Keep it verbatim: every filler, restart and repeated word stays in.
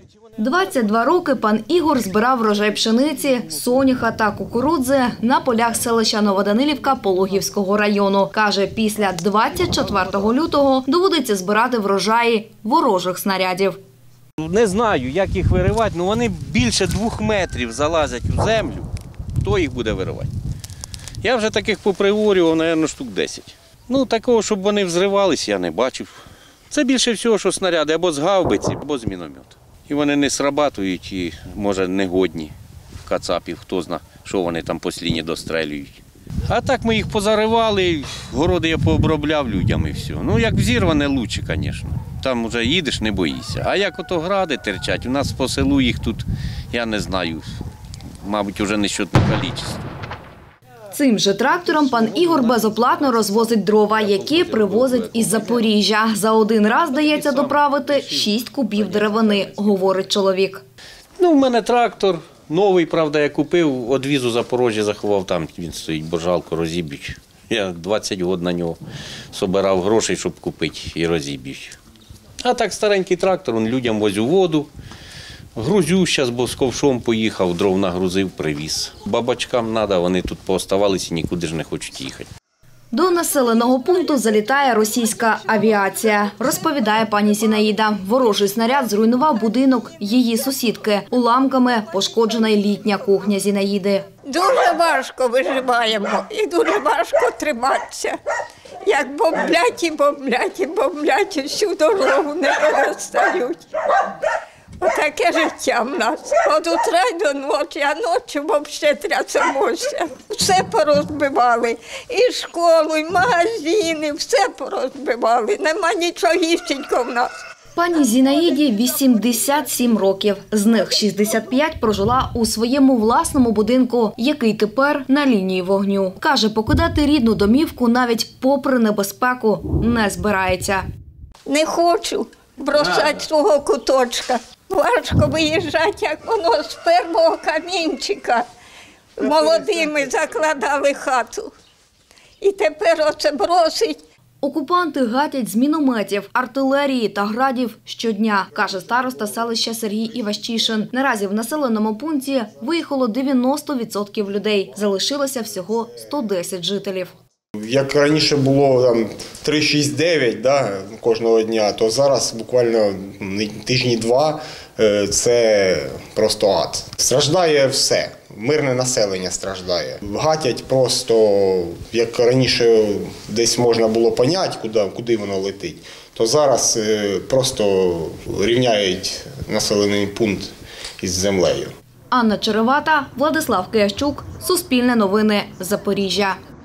двадцять два роки пан Ігор збирав врожай пшениці, соняха та кукурудзи на полях селища Новоданилівка Пологівського району. Каже, після двадцять четвертого лютого доводиться збирати врожаї ворожих снарядів. Не знаю, як їх виривати, але вони більше двох метрів залазять у землю. Хто їх буде виривати? Я вже таких поприворював, мабуть, штук десять. Ну, такого, щоб вони взривались, я не бачив. Це більше всього, що снаряди або з гаубиці, або з міномету. І вони не срабатують і, може, негодні в кацапів, хто знає, що вони там послідні дострелюють. А так ми їх позаривали, городи я пообробляв людям і все. Ну, як взірване, краще, звісно. Там вже їдеш, не боїшся. А як ото гради терчать, у нас по селу їх тут, я не знаю, мабуть, вже нещодне кількість. Цим же трактором пан Ігор безоплатно розвозить дрова, які привозить із Запоріжжя. За один раз дається доправити шість кубів деревини, говорить чоловік. Ну, в мене трактор новий, правда, я купив, одвіз у Запоріжжя, заховав, там він стоїть, бо жалко, розіб'ють. Я двадцять років на нього збирав грошей, щоб купити, і розіб'ють. А так старенький трактор, він людям возю воду. Грузю зараз, бо з ковшом поїхав, дров нагрузив, привіз. Бабачкам треба, вони тут пооставалися і нікуди ж не хочуть їхати. До населеного пункту залітає російська авіація, розповідає пані Зінаїда. Ворожий снаряд зруйнував будинок її сусідки. Уламками пошкоджена й літня кухня Зінаїди. Дуже важко виживаємо і дуже важко триматися. Як бомблять і бомблять і бомблять, всю дорогу не перестають. Отаке життя в нас. От утра й до ночі, а ночі взагалі трясемося. Все порозбивали. І школу, і магазини, все порозбивали. Нема нічогісінько в нас. Пані Зінаїді вісімдесят сім років. З них шістдесят п'ять прожила у своєму власному будинку, який тепер на лінії вогню. Каже, покидати рідну домівку навіть попри небезпеку не збирається. Не хочу бросати свого куточка. Важко виїжджати, як воно з першого камінчика. Молодими закладали хату. І тепер оце бросить. Окупанти гатять з мінометів, артилерії та градів щодня, каже староста селища Сергій Іващишин. Наразі в населеному пункті виїхало дев'яносто відсотків людей. Залишилося всього сто десять жителів. Як раніше було там три шість дев'ять, да, кожного дня, то зараз буквально тижні-два це просто ад. Страждає все, мирне населення страждає. Гатять просто, як раніше десь можна було поняти, куди, куди воно летить, то зараз просто рівняють населений пункт із землею. Анна Черевата, Владислав Киящук, Суспільне новини, Запоріжжя.